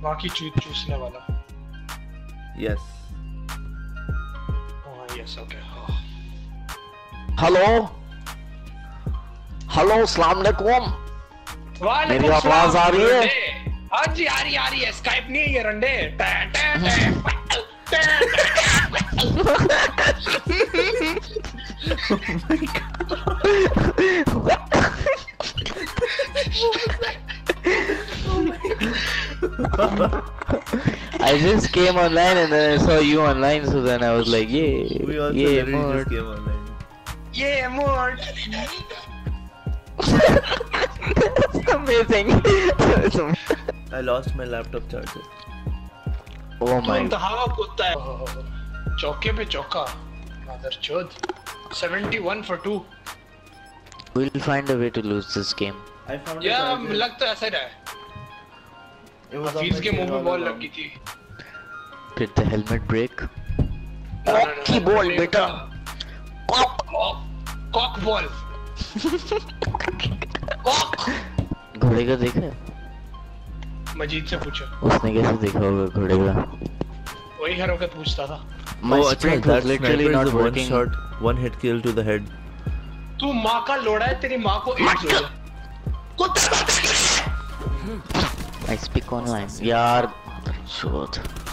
बाकी चूसने वाला। Yes. Oh yes, okay. Hello hello, अस्सलाम वालेकुम। मेरी आवाज आ रही है? हाँ जी आ रही है। स्काइप नहीं है ये रंडे। I just came online and then I saw you online, so then I was like, yeah, We also yeah, literally more. just came online. Yeah, more. That's amazing. I lost my laptop charger. Oh my. तुम कहाँ कुत्ता है? चौके पे चौका। मदरचोद। 71 for 2. We'll find a way to lose this game. I found या a charger. लग तो ऐसा रहा है। हफीज के मुंह में बॉल लगी थी। Did the helmet break? Cocky ball, बेटा. Cock ball. कॉक। घोड़े का देखा है? मजीद से पूछो। उसने कैसे देखा होगा घोड़े का? वही हर वक्त पूछता था। My Oh, sprint that was literally sniper not is a one working. shot, one hit kill to the head. तू माँ का लोड़ा है, तेरी माँ को एड्स हो गया। कुत्ता। I speak online. यार, शोध.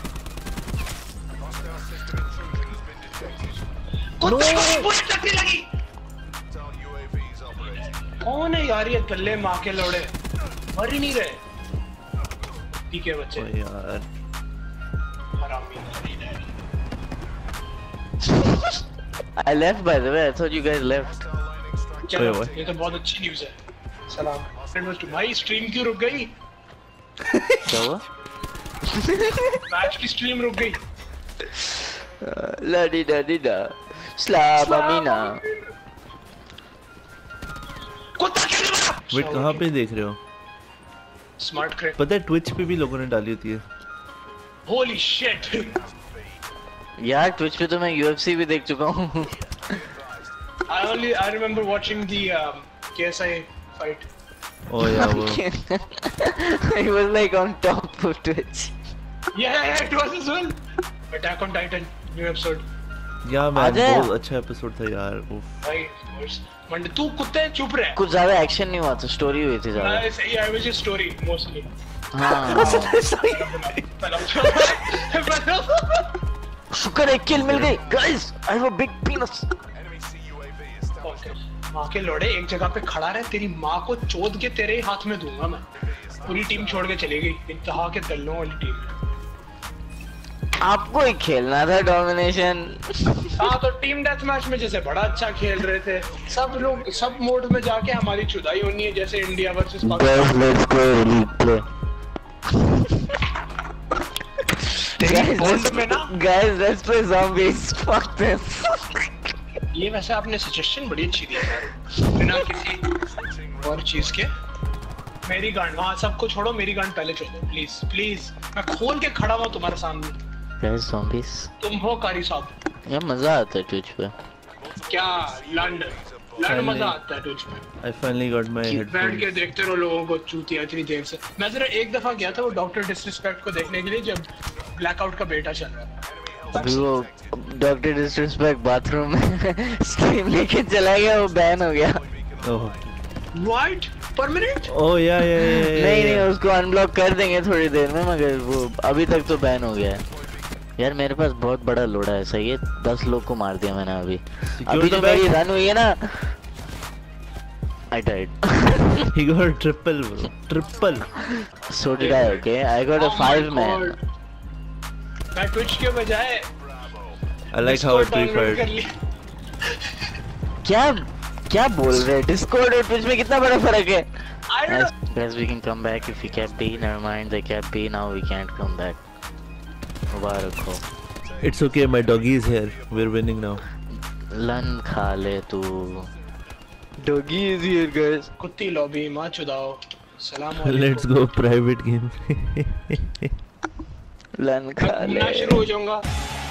कुत्ते को बुलेट लगने लगी। कौन है यार ये कल्ले माँ के लोड़े? मर ही नहीं रहे। ठीक है बच्चे। Oh यार. हरामी। I left by the way. I thought you guys left. चलो Wait, what? ये तो बहुत अच्छी न्यूज़ है। सलाम। भाई स्ट्रीम क्यों रुक गई? क्या हुआ? मैच की स्ट्रीम रुक गई। La di da di da. Slavamina. कुत्ता खेल रहा। Wait, कहाँ पे देख रहे हो? Smart crack. पता है ट्विच पे भी लोगों ने डाली होती है. Holy shit. यार ट्विच पे तो मैं UFC भी देख चुका हूँ. I remember watching the KSI fight. Oh yeah, वो. He was like on top of Twitch. Yeah, it was as well. Attack on Titan, new episode. Yeah man, आजा. बहुत अच्छा एपिसोड था यार. उफ. भाई, मंडे तू कुत्ते चुप रहे. कुछ ज्यादा एक्शन नहीं हुआ था, स्टोरी हुई थी ज्यादा. I was just story mostly. हाँ. शुक्र है किल मिल गई. Guys, I have a big penis. माँ के लोड़े एक जगह पे खड़ा रहे, तेरी माँ को चोद के तेरे ही हाथ में दूंगा मैं. पूरी टीम छोड़ के चली गई. इंतहा के दल्लों वाली टीम. आपको ही खेलना था डोमिनेशन. हाँ तो टीम डेथ मैच में जैसे बड़ा अच्छा खेल रहे थे सब लोग, सब मोड में जाके हमारी चुदाई होनी है जैसे India versus Pakistan. Let's go league play. Guys, let's play zombies. Fuck this. ये वैसे आपने सजेशन बड़ी अच्छी दी है यार, बिना किसी और चीज के. मेरी गन वहाँ सबको छोड़ो, मेरी गन पहले छोड़ो प्लीज प्लीज. मैं खोल के खड़ा हुआ तुम्हारे सामने. Guys, zombies. तुम हो कारी साहब. यार मजा आता है ट्विच पे. क्या लंड मजा आता है ट्विच पे. I finally got my बैठ के headphones. देखते रहो लोगों को चूतिया इतनी देर से. मैं जरा एक दफा गया था वो डॉक्टर डिसरिस्पेक्ट को देखने के लिए जब ब्लैकआउट का बेटा चल रहा था. अभी वो डॉक्टर डिसरिस्पेक्ट बाथरूम में स्ट्रीम लेके चला गया, वो बैन हो गया. Oh. White permanent. Oh yeah. नहीं उसको अनब्लॉक कर देंगे थोड़ी देर में, मगर वो अभी तक तो बैन हो गया है. यार मेरे पास बहुत बड़ा लोड़ा है, सही है. 10 लोग को मार दिया मैंने अभी जो मेरी रन हुई है ना. I died. He got triple. So did I. Okay, I got a 5-man. मैं ट्विच के बजाय I like how it preferred. क्या बोल रहे हैं? डिस्कॉर्ड और ट्विच में कितना बड़ा फर्क है? I don't know. Guys, we can come back if we kept B. Never mind, they kept B. Now we can't come back. मुबारक हो. It's okay, my doggy is here. We're winning now. लन खा ले तू. Doggy is here, guys. कुत्ती lobby माँ चुदाओ. सलाम. Let's go private game. लन खा ले. मैं शुरू हो जाऊंगा.